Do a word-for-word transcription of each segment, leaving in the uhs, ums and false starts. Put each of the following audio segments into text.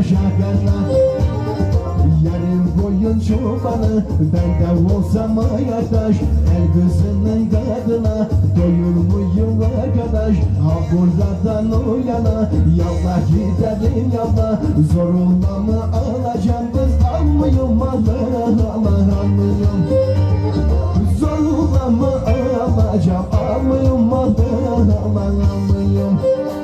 şakarlar. Yarın boyun çobanı bende olsam arkadaş, el kızının tadına doyur muyum arkadaş? Ha buradan o yana yallah gidelim yallah, zorunla mı alacağım kız, almıyorum Allah Allah almıyorum. Zorunla mı alacağım, almıyorum Allah Allah almıyorum.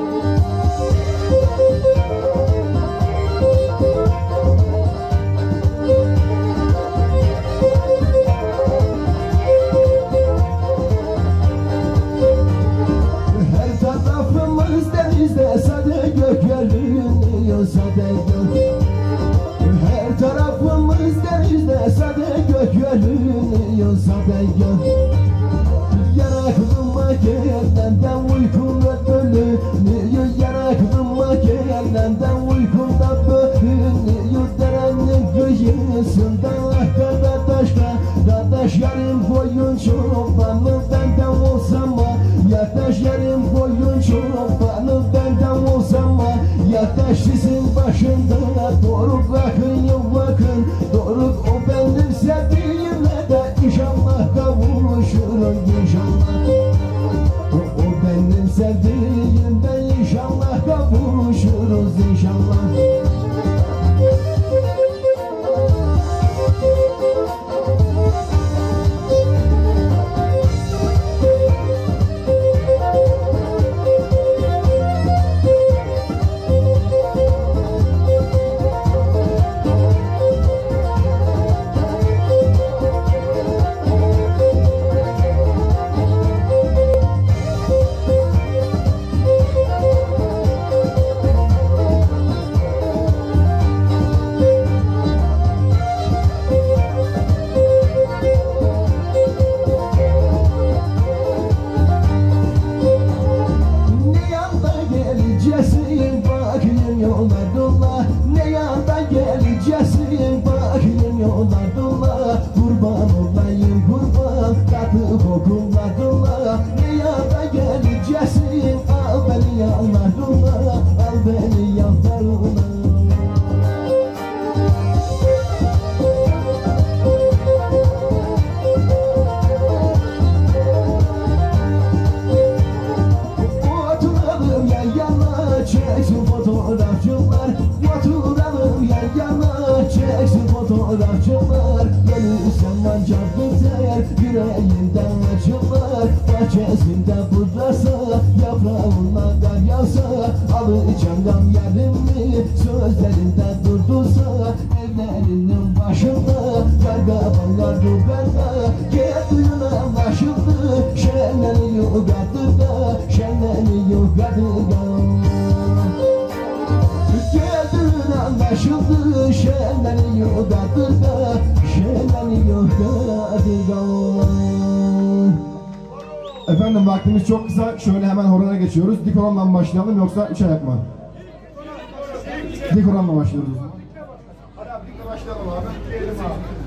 Sade gök görünüyor, sade gök. Her tarafımız denizde, sade gök görünüyor, sade gök. Yanaklıma gelenden uykumda bölünüyor, yanaklıma gelenden uykumda bölünüyor. Derenin kıyısında arkadaş, kardeş yarım boyun çobanı benden olsam mı? Yaktaş yarım boyun çobanı benden olsam mı? Yaktaş sizin başında doğru bakın bakın, doğru o benim sevdiğimle de inşallah kavuşurum inşallah. O, o benim sevdiğimle inşallah kavuşuruz inşallah. Fotoğrafçılar gelirsen ancak biter, yüreğinden acılar. Bahçesinde budrasa, yaprağına kar yağsa, alacağım gam yerimi sözlerinde durdursa. Evlerinin başında kargabalar duberda, gel duyuna başıldı, şenleniyor kadırda, şenleniyor kadırda. Geldiğin anlaşıldı, şenleniyor kadırda, şenleniyor kadırda. Efendim vaktimiz çok kısa, şöyle hemen horona geçiyoruz. Dik horondan başlayalım yoksa üç ayak mı? Dik horondan başlıyoruz. Hadi abi dikle başlayalım abi. Diyelim abi.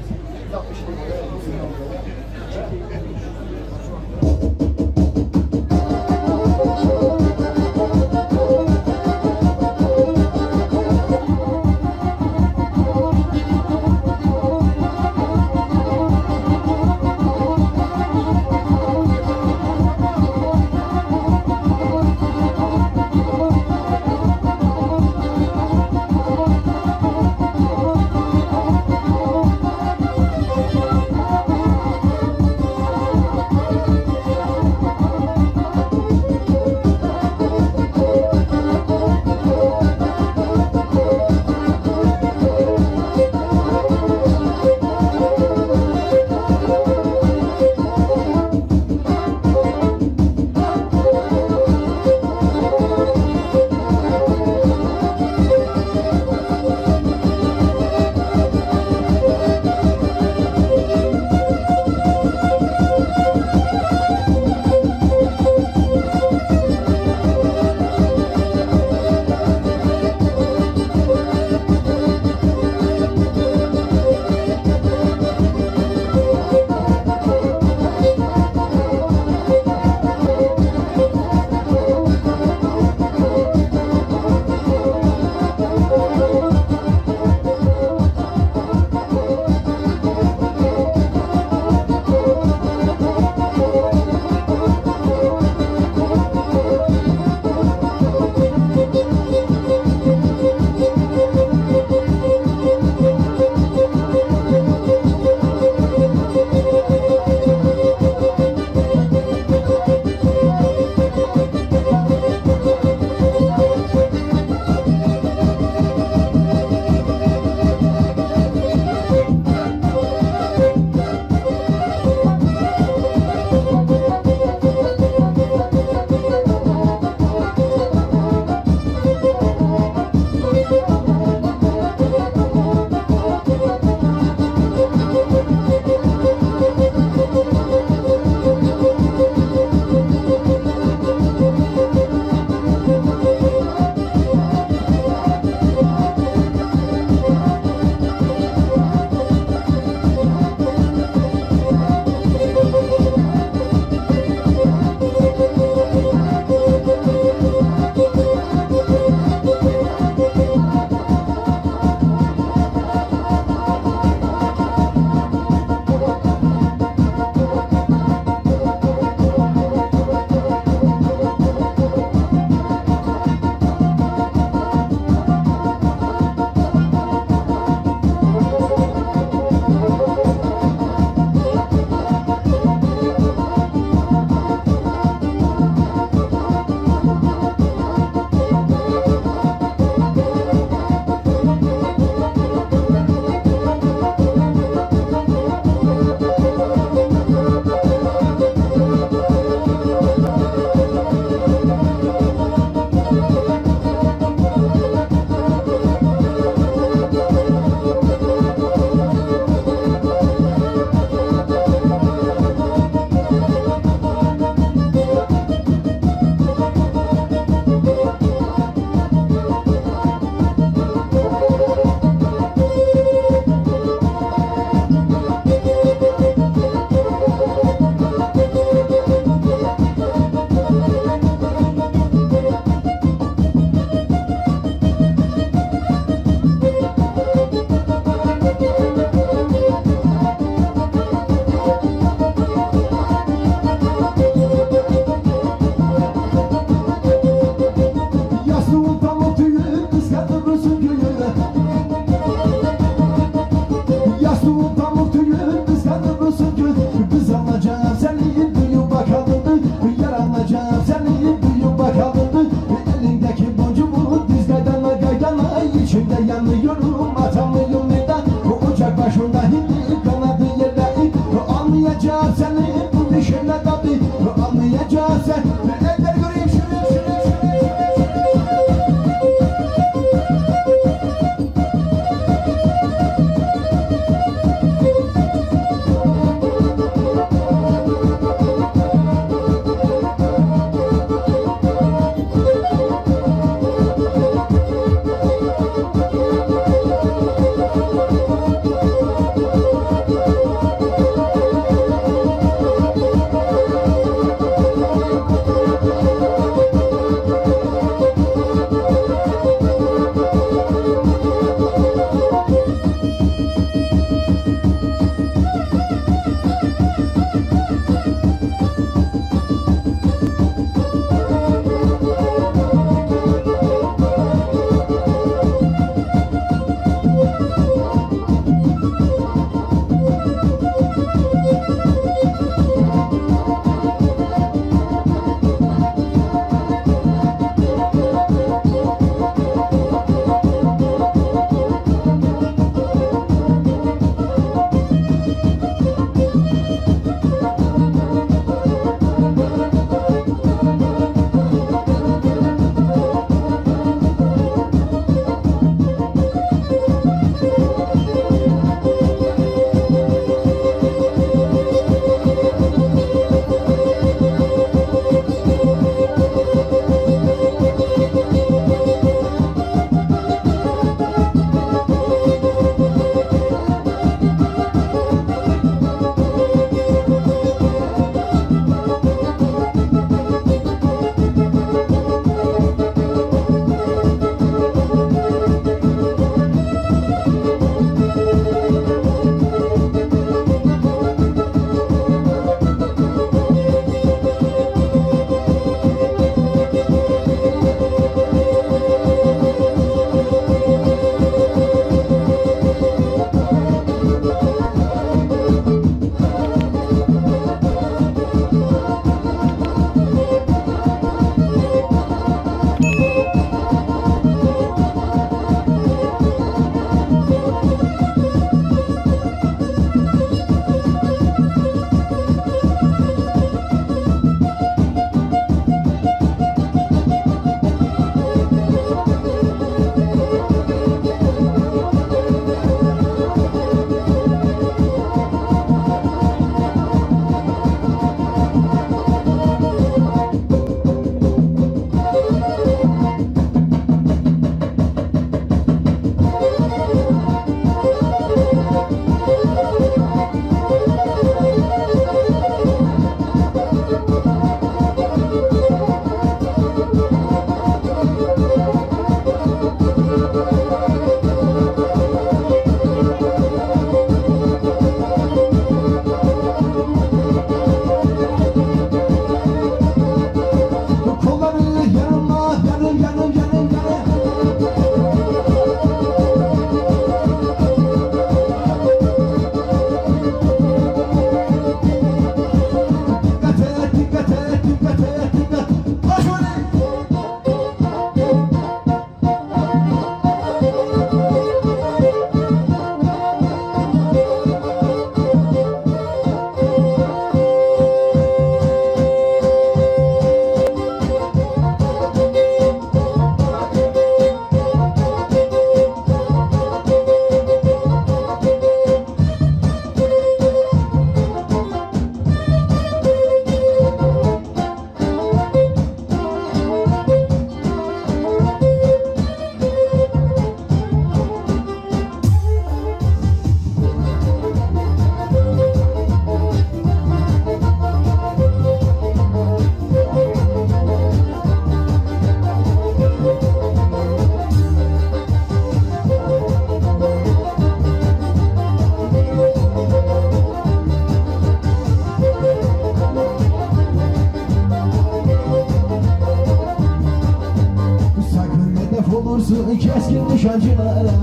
olsun keskin nişancılara.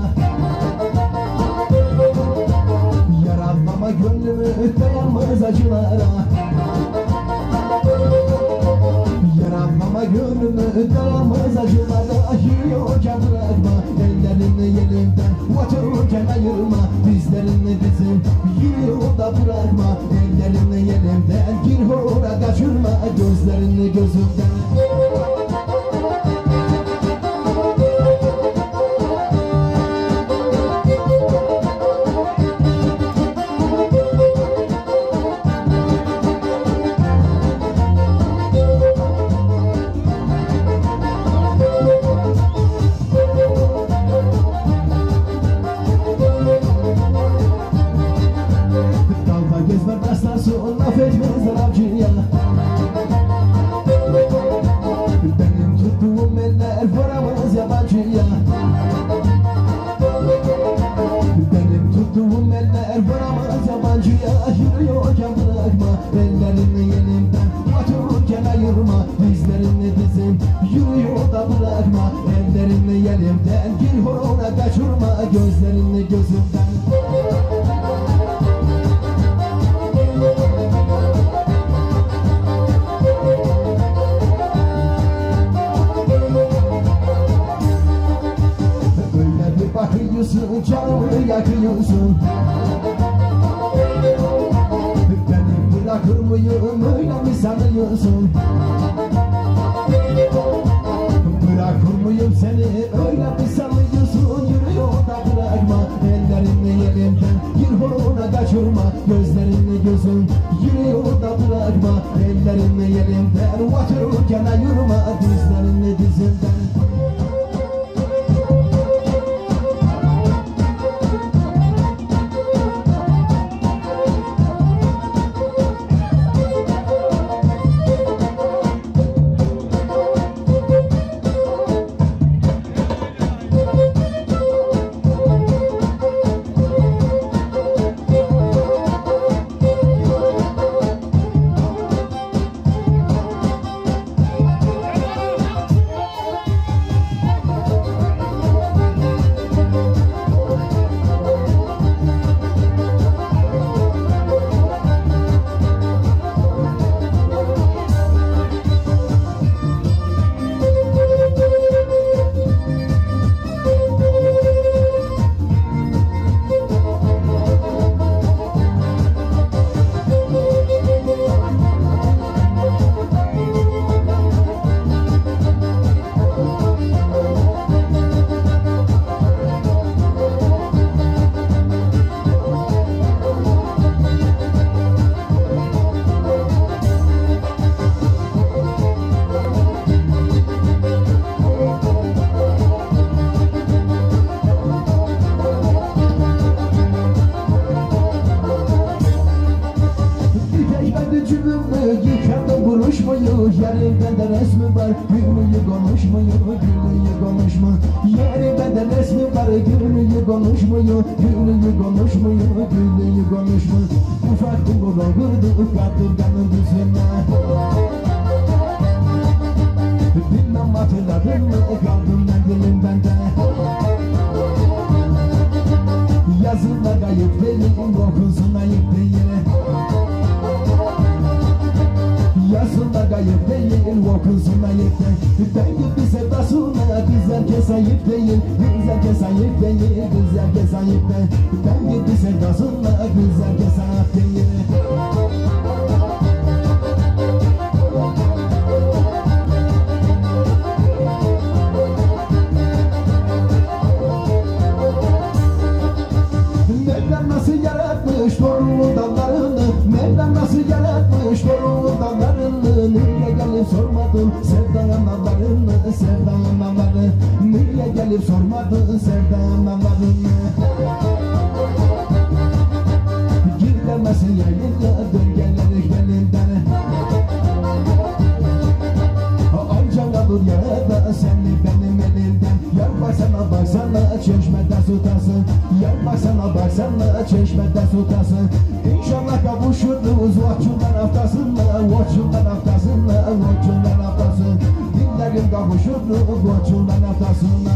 Yaralanma gönlümü dayanmaz acılara. Yaralanma gönlümü dayanmaz acılara. Yürüyorken bırakma ellerini elimden, otururken ayırma dizlerini dizim. Yürüyor da bırakma ellerini elimden, gir hora kaçırma gözlerini gözümden. Affetmezler avcıya. Benim tuttuğum eller varamaz yabancıya. Benim tuttuğum eller varamaz yabancıya. Yürüyorken bırakma ellerini elimden, otururken ayırma dizlerini dizim. Yürüyor da bırakma ellerini elimden, gir horona kaçırma gözlerini gözümden. Bakıyorsun, canımı yakıyorsun. Beni bırakır mıyım, öyle mi sanıyorsun? Bırakır mıyım seni, öyle mi sanıyorsun? Yürüyor da bırakma ellerini elimden, gir horona kaçırma gözlerini gözüm. Yürüyor da bırakma ellerini elimden, otururken ayırma dizlerini dizimden. Yerimde de resmi var, gülüyü konuşmuyor, gülüyü konuşma. Yerimde de resmi var, gülüyü konuşmuyor, gülüyü konuşmuyor, gülüyü konuşma. Ufak kumrudan kırdı, kadırganın düzüne. Bilmem hatırladın mı, kaldım ben dilimden de. Yazılar kayıp değil, okunsun ayıp değil. Yazılar kayıp değil, okunsun ayıp değil. Ben gibi sevdasına biz herkes ayıp değil. Biz herkes ayıp değil, biz herkes ayıp değil. Ben gibi sevdasına biz herkes ayıp değil. Mevlam nasıl yaratmış doğru dallarını, Mevlam nasıl yaratmış doğru dallarını. Niye gelip sormadın sevdanın dallarını, sevdanın dallarını. Niye gelip sormadın sevdanın dallarını. Gir demesin yayınla döngeleri elinden. Ancak alır yarada seni benim elimden. Yar baksana baksana çeşmeden tutasın. Yar baksana baksana çeşmeden tutasın. İnşallah kavuşuruz Voçundan haftasında, Voçundan haftasında, Koçundan haftasın Dillerim kavuşurdu Koçundan haftasına.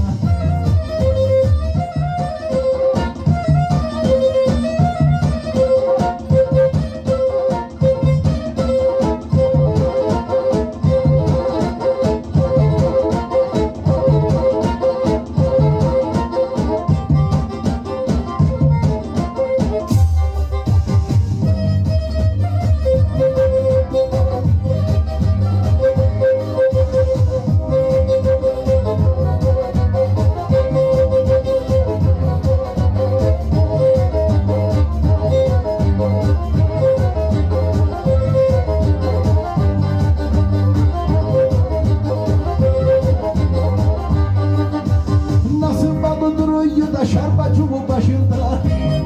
Şarbacımın başında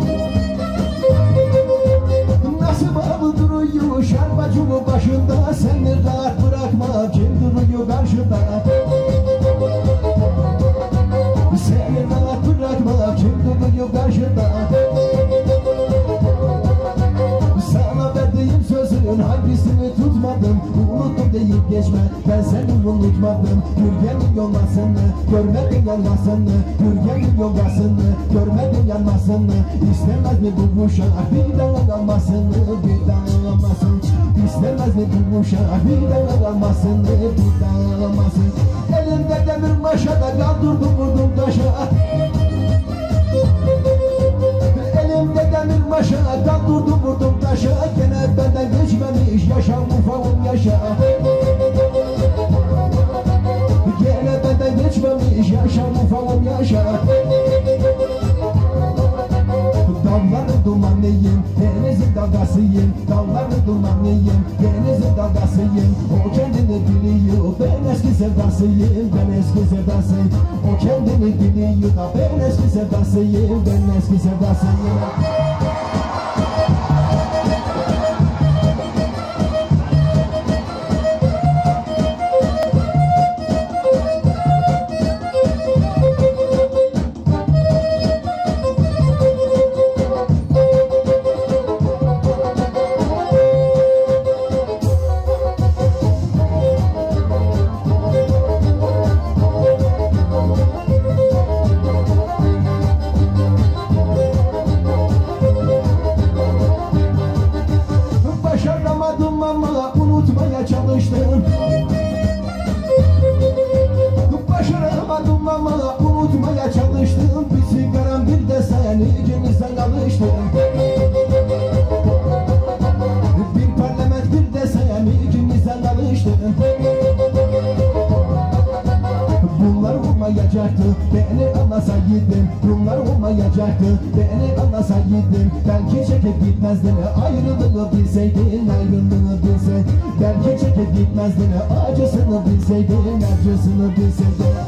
nasıl bağlı duruyor şarbacımın başında seni rahat bırakma kim duruyor karşında seni rahat bırakma kim duruyor karşında sana verdiğim sözün hangisini tutmadım unuttum deyip geçme ben seni unutmadım Gürgen'in yollasını görmedin yanmasını Gürgen'in yollasını görmedin yanmasını İstemez mi bu uşak bir daha kalmasını bir daha kalmasın İstemez mi bu uşak bir daha kalmasını bir daha kalmasın Elimde demir maşada kaldırdım vurdum taşa Elimde demir maşa kaldırdım vurdum taşa Gene benden geçmemiş yaşam ufağım yaşa Gene benden geçmemiş yaşam ufağım yaşa Dağların dumanlıyım, denizin dalgasıyım Dağların dumanlıyım, denizin dalgasıyım O kendini biliyor, ben eski sevdasıyım Ben eski sevdasıyım O kendini biliyor da ben eski sevdasıyım Ben eski sevdasıyım Başaramadım ama unutmaya çalıştım Başaramadım ama unutmaya çalıştım Bir sigaram bir de sen ikinizden alıştım Bir parlament bir de sen ikinizden alıştım Bunlar olmayacaktı beni anlasaydın Bunlar olmayacaktı beni anlasaydın Belki çekip gitmezdin ayrılığı bilseydin Ayrılığı bilseydin Belki çekip gitmezdin acısını bilseydin Acısını bilseydin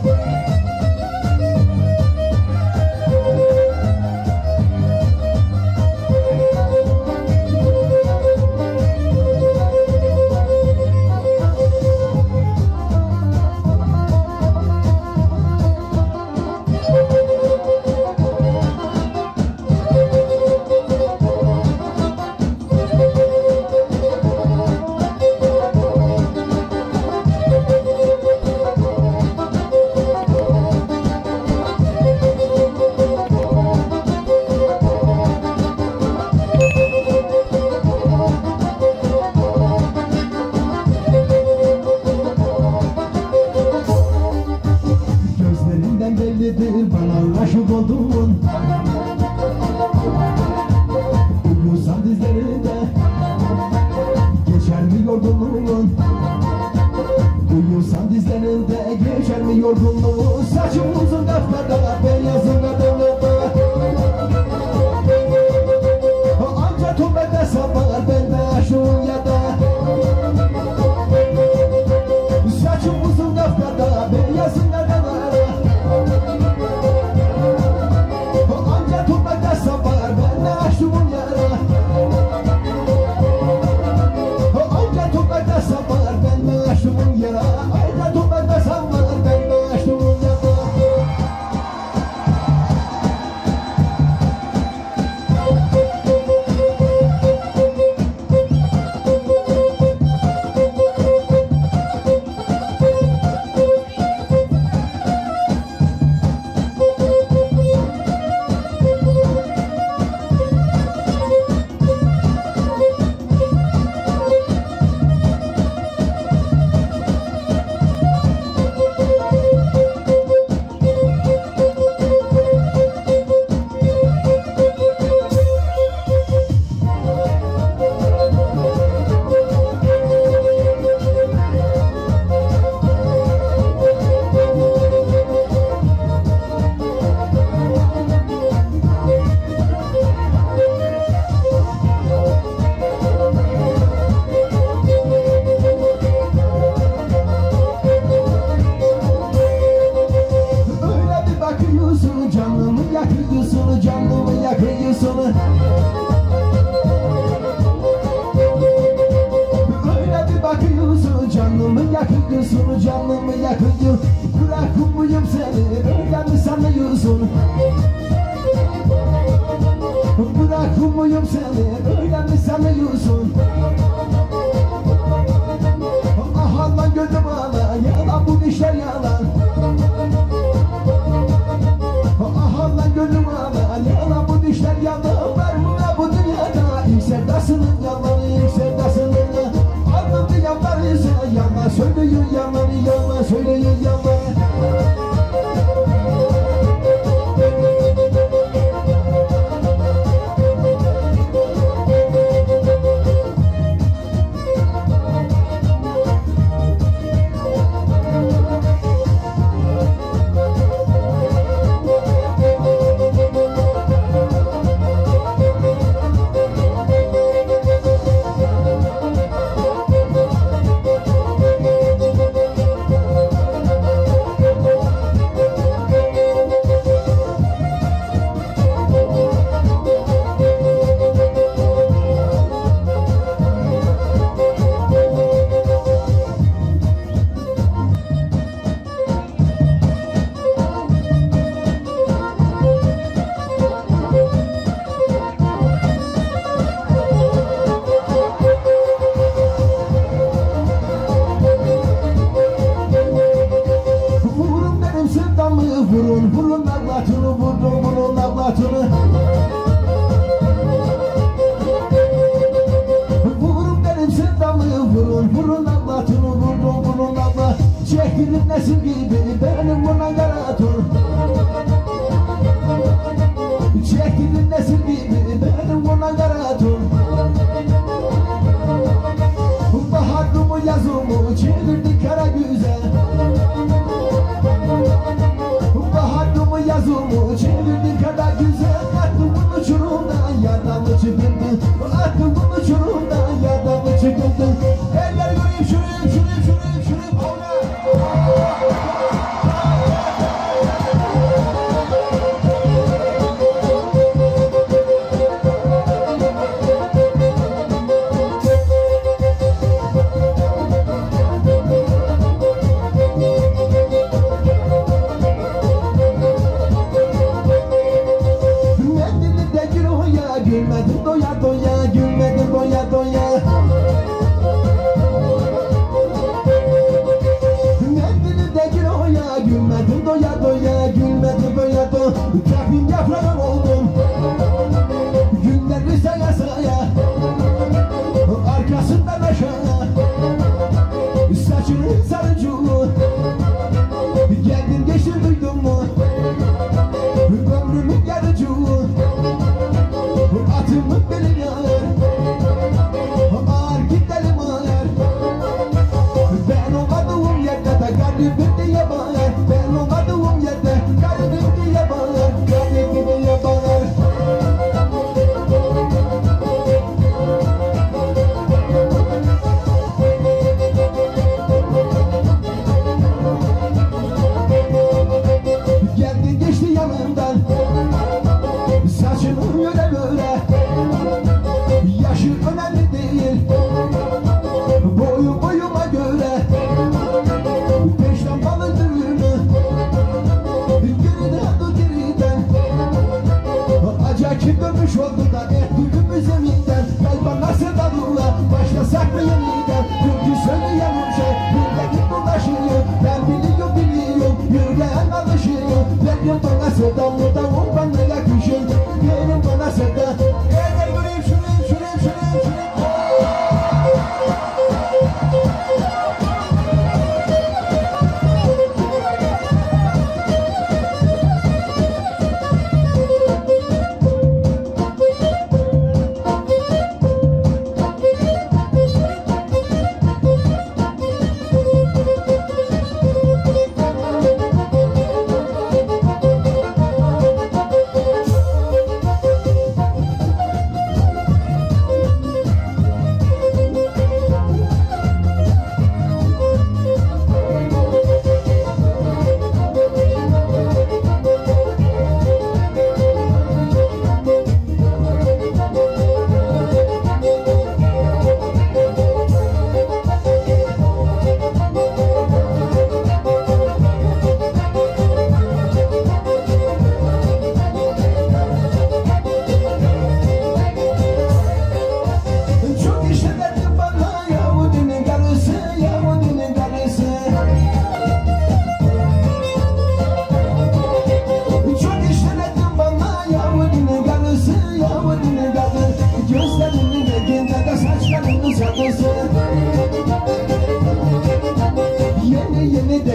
bellidir bana aşık olduğun Uyusan dizlerinde geçer mi yorgunluğun Uyusan dizlerinde geçer mi yorgunluğun Saçım uzun kafada beyazın kadınlıkta Anca tübede sapar bende aşığın ya da Saçım uzun kafada beyazın kadınlıkta yakıyorsun, canımı yakıyor. Bırakın muyum seni, öyle mi sanıyorsun? Bırakın muyum seni, öyle mi sanıyorsun? Ah lan gönlüm ağla, yalan bu işler yalan. Ah lan gönlüm ağla, yalan bu işler yalan. Var mı ne bu dünyada, ilk sevdasının yalanı, ilk sevdasının anladı yanları ise yalan söylüyor, yalanı yalan söylüyor, yalan. Vurun, vurun avlatını, vurun, vurun avlatını. Vurun benim sevdamı, vurun, vurun avlatını, vurun, vurun avla. Çekilip nesil gibi benim buna garatın. Çekilip nesil gibi benim buna garatın. Baharımı yazımı çevirdi kara güzel. Baharımı yazımı çevirdi kadar güzel. Attımın uçurumdan yardımı çıkıldı. Attımın uçurumdan yardımı çıkıldı. Eller göreyim şurayım şurayım şurayım şurayım. Ola! Gülmedim doya doya, gülmedim doya doya. Mendili de gül oya, gülmedim doya doya, gülmedim doya doya. Kapim yaprağım oldum, günleri saya saya. Arkasından aşağı, saçının sarıcığı. Geldin geçtin duydun mu, ömrümün yarıcığı. Atımın belim yağar, ağır gidelim ağır. Ben olmadığım yerde de kalbim diye bağır. Ben olmadığım yerde kalbim diye bağır. Kalbim diye bağır. Geldi geçti yanımdan, saçını göre göre. Yaşı önemli değil, boyu boyuma göre. Peşten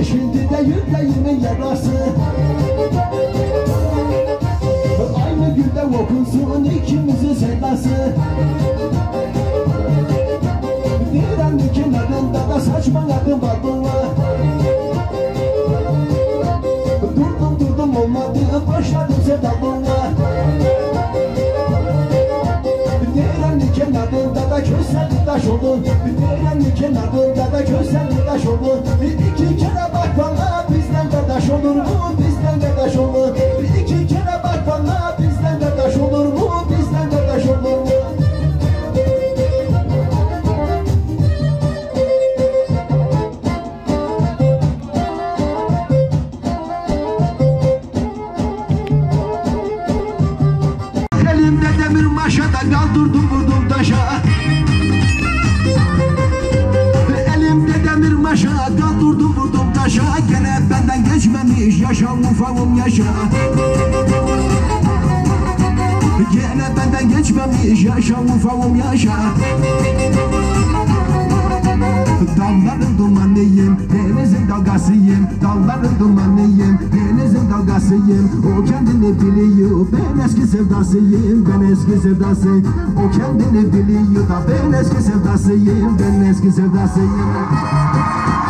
şimdi de yüreğimin yarası. Aynı günde okunsun ikimizin sevdası. Direnin kenarında da saçmaladın balonla. Durdum durdum olmadı, başladım sevdalığına. Direnin kenarında da köselli taş olur. Direnin kenarında da köselli taş olur. İki kere bak bana, bizden kardeş olur mu? Bizden kardeş olur. İki kere bak bana, bizden kardeş olur mu? Bizden kardeş olur mu? Elimde demir maşada kaldırdım vurdum taşa. Elimde demir maşa kaldırdım vurdum taşa. Gene benden geçmemiş yaşa ufağım yaşa. Gene benden geçmemiş yaşa ufağım yaşa. Dalların dumanıyım, denizin dalgasıyım. Dalların dumanıyım, denizin dalgasıyım. O kendini biliyor, ben eski sevdasıyım. Ben eski sevdasıyım. O kendini biliyor da ben eski sevdasıyım. Ben eski sevdasıyım.